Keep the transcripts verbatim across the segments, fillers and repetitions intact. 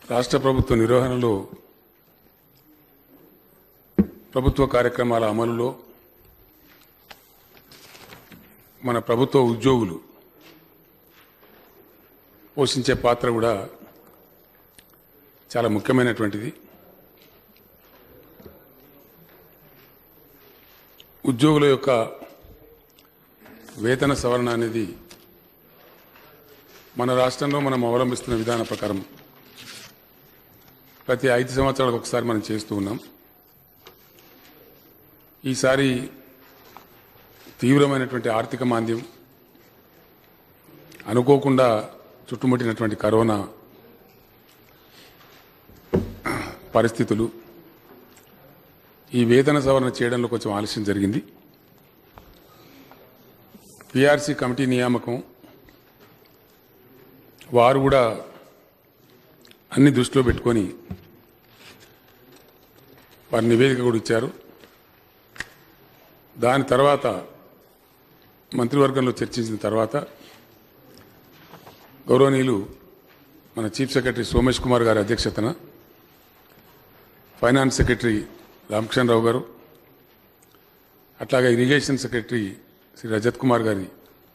రాష్ట్ర ప్రభుత్వ నిర్వహణలో ప్రభుత్వ కార్యక్రమాల అమలులో మన ప్రభుత్వ ఉద్యోగులు పోషించే పాత్ర కూడా చాలా ముఖ్యమైనటువంటిది. ఉద్యోగుల యొక్క వేతన సవరణ అనేది మన రాష్ట్రంలో మనం అవలంబిస్తున్న విధాన ప్రకారం ప్రతి ఐదు సంవత్సరాలకు ఒకసారి మనం చేస్తూ ఉన్నాం. ఈసారి తీవ్రమైనటువంటి ఆర్థిక మాంద్యం, అనుకోకుండా చుట్టుముట్టినటువంటి కరోనా పరిస్థితులు ఈ వేతన సవరణ చేయడంలో కొంచెం ఆలస్యం జరిగింది. పీఆర్సీ కమిటీ నియామకం వారు కూడా అన్ని దృష్టిలో పెట్టుకొని వారి నివేదిక కూడా ఇచ్చారు. దాని తర్వాత మంత్రివర్గంలో చర్చించిన తర్వాత గౌరవనీయులు మన చీఫ్ సెక్రటరీ సోమేష్ కుమార్ గారి అధ్యక్షతన ఫైనాన్స్ సెక్రటరీ రామకృష్ణరావు గారు, అట్లాగే ఇరిగేషన్ సెక్రటరీ శ్రీ రజత్ కుమార్ గారి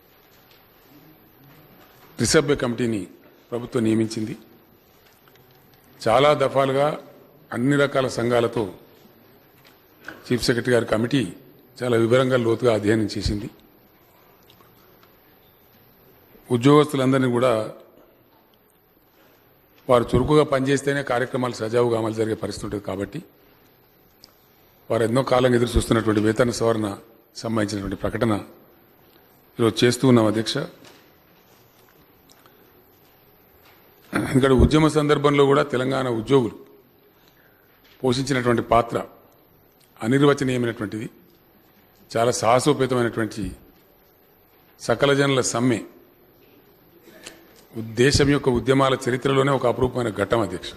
త్రిసభ్య కమిటీని ప్రభుత్వం నియమించింది. చాలా దఫాలుగా అన్ని రకాల సంఘాలతో చీఫ్ సెక్రటరీ గారి కమిటీ చాలా వివరంగా లోతుగా అధ్యయనం చేసింది. ఉద్యోగస్తులందరినీ కూడా వారు చురుకుగా పనిచేస్తేనే కార్యక్రమాలు సజావుగా అమలు జరిగే పరిస్థితి ఉంటుంది. కాబట్టి వారు ఎన్నో కాలంగా ఎదురు చూస్తున్నటువంటి వేతన సవరణ సంబంధించినటువంటి ప్రకటన ఈరోజు చేస్తూ ఉన్నాం అధ్యక్ష. ఇక్కడ ఉద్యమ సందర్భంలో కూడా తెలంగాణ ఉద్యోగులు పోషించినటువంటి పాత్ర అనిర్వచనీయమైనటువంటిది. చాలా సాహసోపేతమైనటువంటి సకల జనుల సమ్మె దేశం యొక్క ఉద్యమాల చరిత్రలోనే ఒక అపురూపమైన ఘట్టం అధ్యక్ష.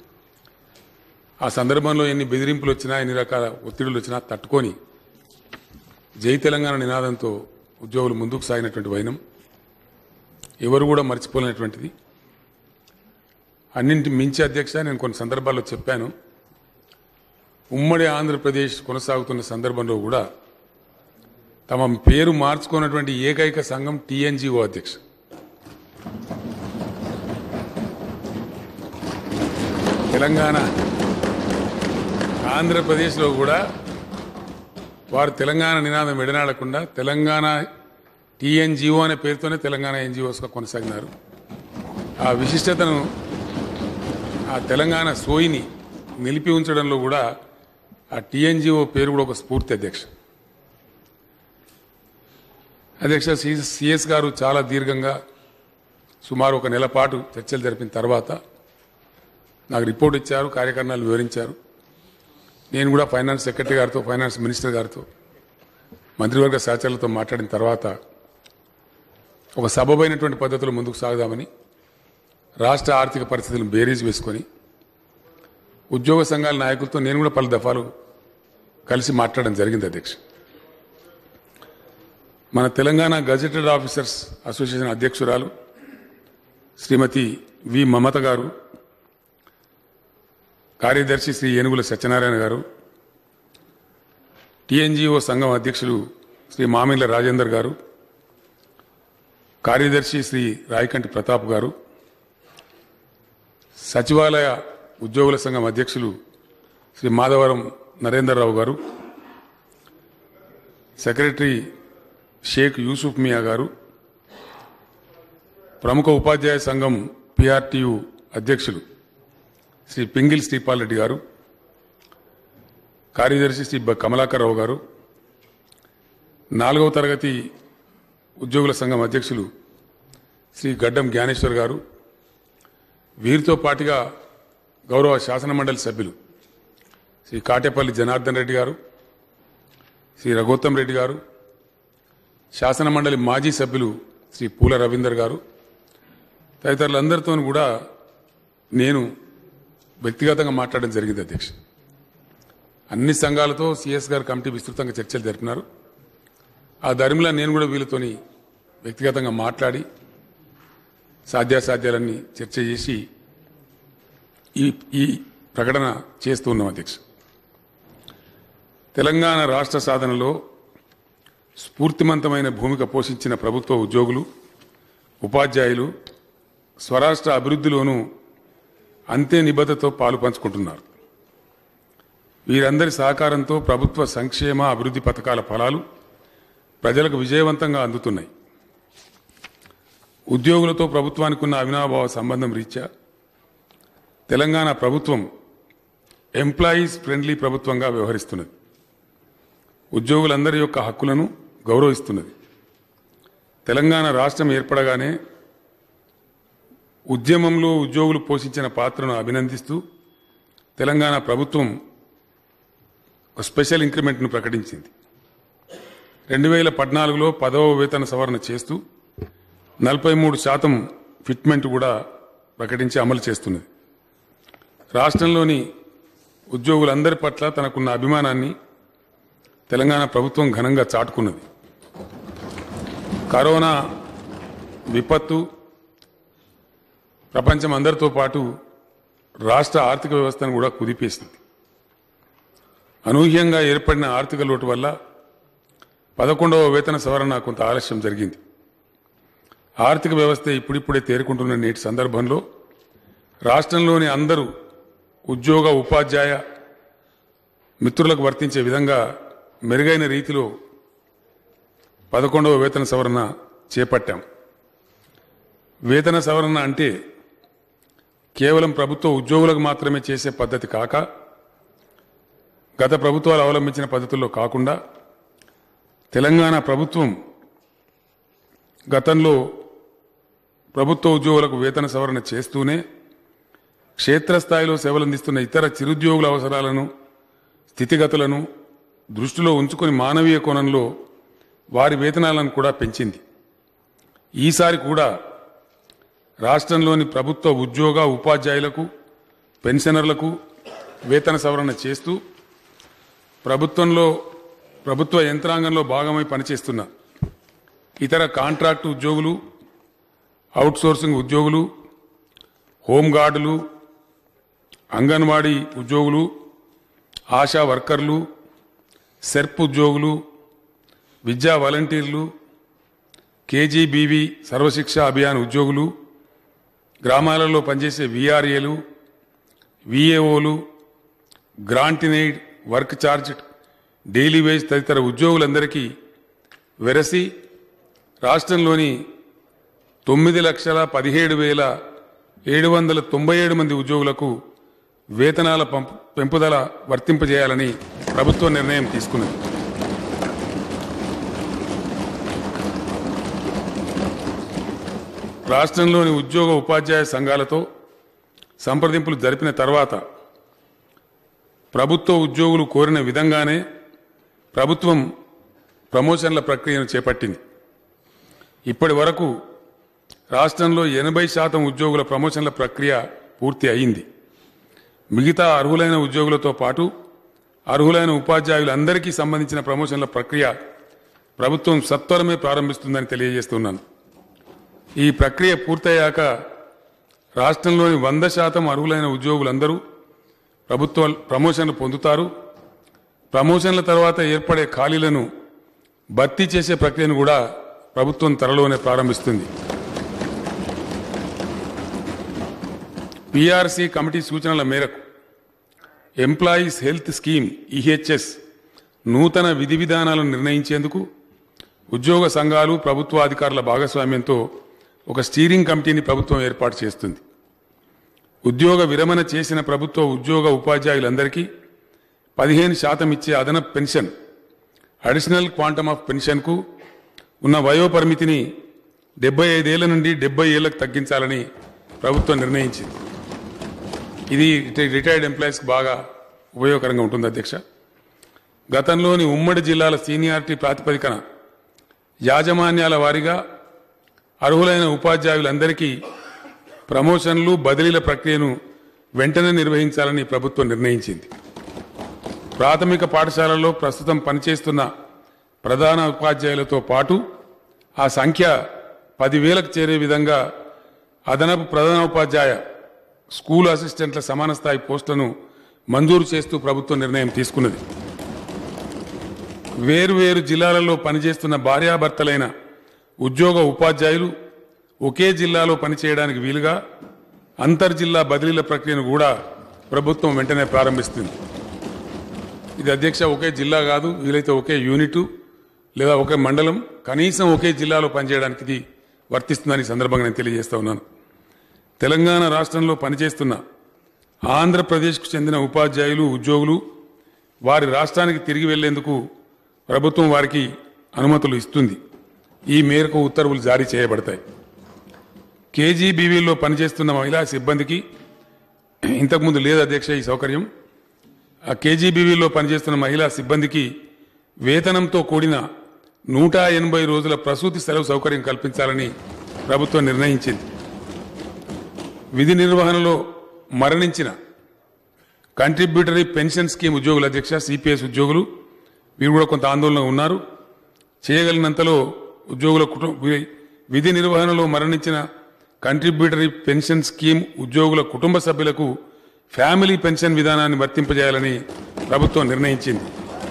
ఆ సందర్భంలో ఎన్ని బెదిరింపులు వచ్చినా, ఎన్ని రకాల ఒత్తిడులు వచ్చినా తట్టుకొని జై తెలంగాణ నినాదంతో ఉద్యోగులు ముందుకు సాగినటువంటి వైనం ఎవరు కూడా మర్చిపోలేనటువంటిది. అన్నింటి మించి అధ్యక్ష, నేను కొన్ని సందర్భాల్లో చెప్పాను, ఉమ్మడి ఆంధ్రప్రదేశ్ కొనసాగుతున్న సందర్భంలో కూడా తమ పేరు మార్చుకున్నటువంటి ఏకైక సంఘం టీఎన్జీఓ అధ్యక్ష. తెలంగాణ ఆంధ్రప్రదేశ్లో కూడా వారు తెలంగాణ నినాదం విడనాడకుండా తెలంగాణ టీఎన్జీఓ అనే పేరుతోనే తెలంగాణ ఎన్జీఓస్గా కొనసాగినారు. ఆ విశిష్టతను, ఆ తెలంగాణ సోయిని నిలిపి ఉంచడంలో కూడా ఆ టీఎన్జీఓ పేరు కూడా ఒక స్ఫూర్తి అధ్యక్ష. అధ్యక్ష, సిఎస్ గారు చాలా దీర్ఘంగా సుమారు ఒక నెల పాటు చర్చలు జరిపిన తర్వాత నాకు రిపోర్ట్ ఇచ్చారు, కార్యక్రమాలు వివరించారు. నేను కూడా ఫైనాన్స్ సెక్రటరీ గారితో, ఫైనాన్స్ మినిస్టర్ గారితో, మంత్రివర్గ సహచరులతో మాట్లాడిన తర్వాత ఒక సబబైనటువంటి పద్ధతిలో ముందుకు సాగుదామని రాష్ట్ర ఆర్థిక పరిస్థితులను బేరీజ్ వేసుకొని ఉద్యోగ సంఘాల నాయకులతో నేను కూడా పలు దఫాలు కలిసి మాట్లాడడం జరిగింది అధ్యక్ష. మన తెలంగాణ గజెటెడ్ ఆఫీసర్స్ అసోసియేషన్ అధ్యక్షురాలు శ్రీమతి వి మమత గారు, కార్యదర్శి శ్రీ ఏనుగుల సత్యనారాయణ గారు, టీఎన్జీఓ సంఘం అధ్యక్షులు శ్రీ మామిళ్ళ రాజేందర్ గారు, కార్యదర్శి శ్రీ రాయకంటి ప్రతాప్ గారు, సచివాలయ ఉద్యోగుల సంఘం అధ్యక్షులు శ్రీ మాధవరం నరేందర్రావు గారు, సెక్రటరీ షేక్ యూసుఫ్ మియా గారు, ప్రముఖ ఉపాధ్యాయ సంఘం పీఆర్టీయూ అధ్యక్షులు శ్రీ పింగిల్ శ్రీపాల్ రెడ్డి గారు, కార్యదర్శి శ్రీ కమలాకర్ రావు గారు, నాలుగవ తరగతి ఉద్యోగుల సంఘం అధ్యక్షులు శ్రీ గడ్డం జ్ఞానేశ్వర్ గారు, వీరితో పాటుగా గౌరవ శాసనమండలి సభ్యులు శ్రీ కాటేపల్లి జనార్దన్ రెడ్డి గారు, శ్రీ రఘోత్తమ్ రెడ్డి గారు, శాసనమండలి మాజీ సభ్యులు శ్రీ పూల రవీందర్ గారు, తదితరులందరితో కూడా నేను వ్యక్తిగతంగా మాట్లాడడం జరిగింది అధ్యక్ష. అన్ని సంఘాలతో సిఎస్ గారు కమిటీ విస్తృతంగా చర్చలు జరిపినారు. ఆ ధర్మిలా నేను కూడా వీళ్ళతోని వ్యక్తిగతంగా మాట్లాడి సాధ్యాసాధ్యాలన్నీ చర్చ చేసి ఈ ఈ ప్రకటన చేస్తూ ఉన్నాం అధ్యక్ష. తెలంగాణ రాష్ట్ర సాధనలో స్ఫూర్తిమంతమైన భూమిక పోషించిన ప్రభుత్వ ఉద్యోగులు, ఉపాధ్యాయులు స్వరాష్ట్ర అభివృద్ధిలోనూ అంతే నిబద్ధతతో పాలు పంచుకుంటున్నారు. వీరందరి సహకారంతో ప్రభుత్వ సంక్షేమ అభివృద్ధి పథకాల ఫలాలు ప్రజలకు విజయవంతంగా అందుతున్నాయి. ఉద్యోగులతో ప్రభుత్వానికి ఉన్న అవినాభావ సంబంధం రీత్యా తెలంగాణ ప్రభుత్వం ఎంప్లాయీస్ ఫ్రెండ్లీ ప్రభుత్వంగా వ్యవహరిస్తున్నది. ఉద్యోగులందరి యొక్క హక్కులను గౌరవిస్తున్నది. తెలంగాణ రాష్ట్రం ఏర్పడగానే ఉద్యమంలో ఉద్యోగులు పోషించిన పాత్రను అభినందిస్తూ తెలంగాణ ప్రభుత్వం ఒక స్పెషల్ ఇంక్రిమెంట్ను ప్రకటించింది. రెండు వేల పద్నాలుగులో పదవ వేతన సవరణ చేస్తూ నలభై మూడు శాతం ఫిట్మెంట్ కూడా ప్రకటించి అమలు చేస్తున్నది. రాష్ట్రంలోని ఉద్యోగులందరి పట్ల తనకున్న అభిమానాన్ని తెలంగాణ ప్రభుత్వం ఘనంగా చాటుకున్నది. కరోనా విపత్తు ప్రపంచం అందరితో పాటు రాష్ట్ర ఆర్థిక వ్యవస్థను కూడా కుదిపేసింది. అనూహ్యంగా ఏర్పడిన ఆర్థిక లోటు వల్ల పదకొండవ వేతన సవరణ కొంత ఆలస్యం జరిగింది. ఆర్థిక వ్యవస్థ ఇప్పుడిప్పుడే తేరుకుంటున్న నేటి సందర్భంలో రాష్ట్రంలోని అందరూ ఉద్యోగ ఉపాధ్యాయ మిత్రులకు వర్తించే విధంగా మెరుగైన రీతిలో పదకొండవ వేతన సవరణ చేపట్టాం. వేతన సవరణ అంటే కేవలం ప్రభుత్వ ఉద్యోగులకు మాత్రమే చేసే పద్ధతి కాక, గత ప్రభుత్వాలు అవలంబించిన పద్ధతుల్లో కాకుండా తెలంగాణ ప్రభుత్వం గతంలో ప్రభుత్వ ఉద్యోగులకు వేతన సవరణ చేస్తూనే క్షేత్రస్థాయిలో సేవలందిస్తున్న ఇతర చిరుద్యోగుల అవసరాలను, స్థితిగతులను దృష్టిలో ఉంచుకొని మానవీయ కోణంలో వారి వేతనాలను కూడా పెంచింది. ఈసారి కూడా రాష్ట్రంలోని ప్రభుత్వ ఉద్యోగ ఉపాధ్యాయులకు, పెన్షనర్లకు వేతన సవరణ చేస్తూ ప్రభుత్వంలో ప్రభుత్వ యంత్రాంగంలో భాగమై పనిచేస్తున్న ఇతర కాంట్రాక్టు ఉద్యోగులు, అవుట్సోర్సింగ్ ఉద్యోగులు, హోంగార్డులు, అంగన్వాడీ ఉద్యోగులు, ఆశా వర్కర్లు, సెర్ప్ ఉద్యోగులు, విద్యా వాలంటీర్లు, కేజీబీవీ సర్వశిక్ష అభియాన్ ఉద్యోగులు, గ్రామాలలో పనిచేసే వీఆర్ఏలు, వీఏఓలు, grant in aid, work charge, daily wage తదితర ఉద్యోగులందరికీ వెరసి రాష్ట్రంలోని తొమ్మిది లక్షల పదిహేడు వేల ఏడు వందల తొంభై ఏడు మంది ఉద్యోగులకు వేతనాల పెంపుదల వర్తింపజేయాలని ప్రభుత్వం నిర్ణయం తీసుకున్నది. రాష్ట్రంలోని ఉద్యోగ ఉపాధ్యాయ సంఘాలతో సంప్రదింపులు జరిపిన తర్వాత ప్రభుత్వ ఉద్యోగులు కోరిన విధంగానే ప్రభుత్వం ప్రమోషన్ల ప్రక్రియను చేపట్టింది. ఇప్పటి వరకు రాష్ట్రంలో ఎనభై శాతం ఉద్యోగుల ప్రమోషన్ల ప్రక్రియ పూర్తి అయింది. మిగతా అర్హులైన ఉద్యోగులతో పాటు అర్హులైన ఉపాధ్యాయులందరికీ సంబంధించిన ప్రమోషన్ల ప్రక్రియ ప్రభుత్వం సత్వరమే ప్రారంభిస్తుందని తెలియజేస్తున్నాను. ఈ ప్రక్రియ పూర్తయ్యాక రాష్ట్రంలోని వంద శాతం అర్హులైన ఉద్యోగులందరూ ప్రభుత్వ ప్రమోషన్లు పొందుతారు. ప్రమోషన్ల తర్వాత ఏర్పడే ఖాళీలను భర్తీ చేసే ప్రక్రియను కూడా ప్రభుత్వం త్వరలోనే ప్రారంభిస్తుంది. పీఆర్సీ కమిటీ సూచనల మేరకు ఎంప్లాయీస్ హెల్త్ స్కీమ్ ఈహెచ్ఎస్ నూతన విధి విధానాలను నిర్ణయించేందుకు ఉద్యోగ సంఘాలు, ప్రభుత్వ అధికారుల భాగస్వామ్యంతో ఒక స్టీరింగ్ కమిటీని ప్రభుత్వం ఏర్పాటు చేస్తుంది. ఉద్యోగ విరమణ చేసిన ప్రభుత్వ ఉద్యోగ ఉపాధ్యాయులందరికీ పదిహేను శాతం ఇచ్చే అదనపు పెన్షన్, అడిషనల్ క్వాంటమ్ ఆఫ్ పెన్షన్కు ఉన్న వయోపరిమితిని డెబ్బై ఐదేళ్ల నుండి డెబ్బై ఏళ్లకు తగ్గించాలని ప్రభుత్వం నిర్ణయించింది. ఇది రిటైర్డ్ ఎంప్లాయీస్కి బాగా ఉపయోగకరంగా ఉంటుంది అధ్యక్ష. గతంలోని ఉమ్మడి జిల్లాల సీనియారిటీ ప్రాతిపదికన యాజమాన్యాల వారీగా అర్హులైన ఉపాధ్యాయులందరికీ ప్రమోషన్లు, బదిలీల ప్రక్రియను వెంటనే నిర్వహించాలని ప్రభుత్వం నిర్ణయించింది. ప్రాథమిక పాఠశాలల్లో ప్రస్తుతం పనిచేస్తున్న ప్రధాన ఉపాధ్యాయులతో పాటు ఆ సంఖ్య పదివేలకు చేరే విధంగా అదనపు ప్రధానోపాధ్యాయ స్కూల్ అసిస్టెంట్ల సమాన స్థాయి పోస్టులను మంజూరు చేస్తూ ప్రభుత్వం నిర్ణయం తీసుకున్నది. వేరువేరు జిల్లాలలో పనిచేస్తున్న భార్యాభర్తలైన ఉద్యోగ ఉపాధ్యాయులు ఒకే జిల్లాలో పనిచేయడానికి వీలుగా అంతర్జిల్లా బదిలీల ప్రక్రియను కూడా ప్రభుత్వం వెంటనే ప్రారంభిస్తుంది. ఇది అధ్యక్ష ఒకే జిల్లా కాదు, వీలైతే ఒకే యూనిటు లేదా ఒకే మండలం, కనీసం ఒకే జిల్లాలో పనిచేయడానికి ఇది వర్తిస్తుందని సందర్భంగా నేను తెలియజేస్తా ఉన్నాను. తెలంగాణ రాష్ట్రంలో పనిచేస్తున్న ఆంధ్రప్రదేశ్కు చెందిన ఉపాధ్యాయులు ఉద్యోగులు వారి రాష్ట్రానికి తిరిగి వెళ్లేందుకు ప్రభుత్వం వారికి అనుమతులు ఇస్తుంది. ఈ మేరకు ఉత్తర్వులు జారీ చేయబడతాయి. కేజీబీవీలో పనిచేస్తున్న మహిళా సిబ్బందికి ఇంతకుముందు లేదు అధ్యక్ష ఈ సౌకర్యం. ఆ కేజీబీవీలో పనిచేస్తున్న మహిళా సిబ్బందికి వేతనంతో కూడిన నూట ఎనభై రోజుల ప్రసూతి సెలవు సౌకర్యం కల్పించాలని ప్రభుత్వం నిర్ణయించింది. విధి నిర్వహణలో మరణించిన కంట్రిబ్యూటరీ పెన్షన్ స్కీమ్ ఉద్యోగుల అధ్యక్ష సిపిఎస్ ఉద్యోగులు వీరు కూడా కొంత ఆందోళన ఉన్నారు. చేయగలిగినంతలో ఉద్యోగుల కుటుంబ విధి నిర్వహణలో మరణించిన కంట్రిబ్యూటరీ పెన్షన్ స్కీమ్ ఉద్యోగుల కుటుంబ సభ్యులకు ఫ్యామిలీ పెన్షన్ విధానాన్ని వర్తింపజేయాలని ప్రభుత్వం నిర్ణయించింది.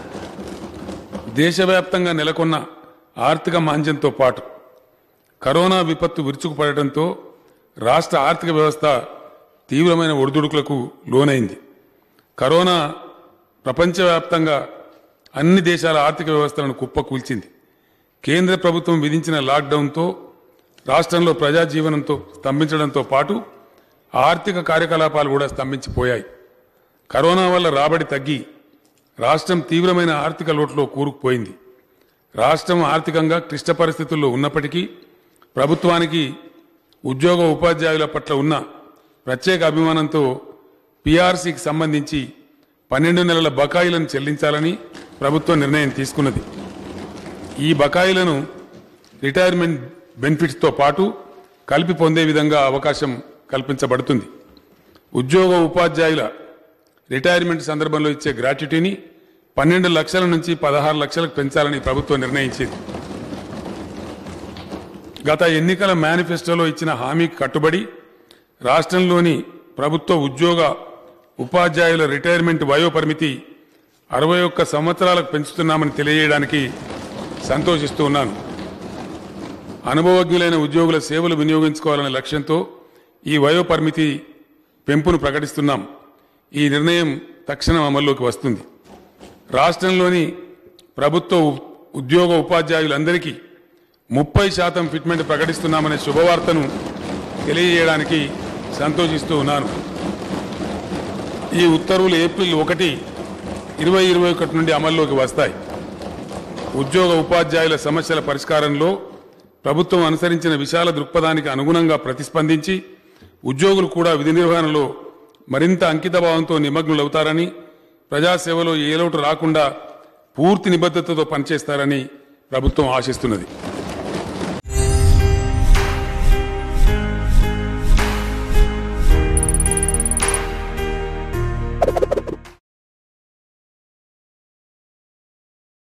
దేశవ్యాప్తంగా నెలకొన్న ఆర్థిక మాంద్యంతో పాటు కరోనా విపత్తు విరుచుకుపడటంతో రాష్ట్ర ఆర్థిక వ్యవస్థ తీవ్రమైన ఒడిదుడుకులకు లోనైంది. కరోనా ప్రపంచవ్యాప్తంగా అన్ని దేశాల ఆర్థిక వ్యవస్థలను కుప్పకూల్చింది. కేంద్ర ప్రభుత్వం విధించిన లాక్డౌన్తో రాష్ట్రంలో ప్రజాజీవనంతో స్తంభించడంతో పాటు ఆర్థిక కార్యకలాపాలు కూడా స్తంభించిపోయాయి. కరోనా వల్ల రాబడి తగ్గి రాష్ట్రం తీవ్రమైన ఆర్థిక లోటులో కూరుకుపోయింది. రాష్ట్రం ఆర్థికంగా క్లిష్ట పరిస్థితుల్లో ఉన్నప్పటికీ ప్రభుత్వానికి ఉద్యోగ ఉపాధ్యాయుల పట్ల ఉన్న ప్రత్యేక అభిమానంతో పీఆర్సీకి సంబంధించి పన్నెండు నెలల బకాయిలను చెల్లించాలని ప్రభుత్వం నిర్ణయం తీసుకున్నది. ఈ బకాయిలను రిటైర్మెంట్ బెనిఫిట్స్తో పాటు కలిపి పొందే విధంగా అవకాశం కల్పించబడుతుంది. ఉద్యోగ ఉపాధ్యాయుల రిటైర్మెంట్ సందర్భంలో ఇచ్చే గ్రాట్యుటీని పన్నెండు లక్షల నుంచి పదహారు లక్షలకు పెంచాలని ప్రభుత్వం నిర్ణయించింది. గత ఎన్నికల మేనిఫెస్టోలో ఇచ్చిన హామీకి కట్టుబడి రాష్ట్రంలోని ప్రభుత్వ ఉద్యోగ ఉపాధ్యాయుల రిటైర్మెంట్ వయో పరిమితి అరవై ఒక్క సంవత్సరాలకు పెంచుతున్నామని తెలియజేయడానికి సంతోషిస్తూ ఉన్నాను. అనుభవజ్ఞులైన ఉద్యోగుల సేవలు వినియోగించుకోవాలనే లక్ష్యంతో ఈ వయో పరిమితి పెంపును ప్రకటిస్తున్నాం. ఈ నిర్ణయం తక్షణం అమల్లోకి వస్తుంది. రాష్ట్రంలోని ప్రభుత్వ ఉద్యోగ ఉపాధ్యాయులందరికీ ముప్పై శాతం ఫిట్మెంట్ ప్రకటిస్తున్నామనే శుభవార్తను తెలియజేయడానికి సంతోషిస్తూ ఉన్నాను. ఈ ఉత్తర్వులు ఏప్రిల్ ఒకటి ఇరవై ఇరవై ఒకటి నుండి అమల్లోకి వస్తాయి. ఉద్యోగ ఉపాధ్యాయుల సమస్యల పరిష్కారంలో ప్రభుత్వం అనుసరించిన విశాల దృక్పథానికి అనుగుణంగా ప్రతిస్పందించి ఉద్యోగులు కూడా విధి నిర్వహణలో మరింత అంకితభావంతో నిమగ్నులవుతారని, ప్రజాసేవలో ఏ లోటు రాకుండా పూర్తి నిబద్ధతతో పనిచేస్తారని ప్రభుత్వం ఆశిస్తున్నది.